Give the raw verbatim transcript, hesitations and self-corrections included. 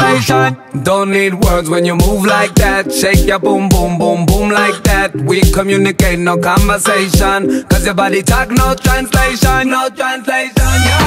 demonstration. Don't need words when you move like that. Shake your boom, boom, boom, boom like that. We communicate, no conversation, cause your body talk, no translation. No translation, yeah.